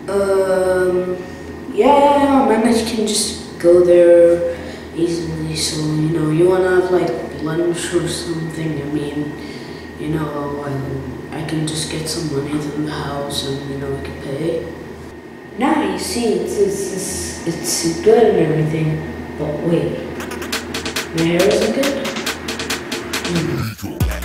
Yeah, man, I can just go there easily. So, you know, you wanna have like lunch or something? I mean, you know, I can just get some money from the house and, you know, we can pay. Nah, you see, it's good and everything, but wait, my hair isn't good?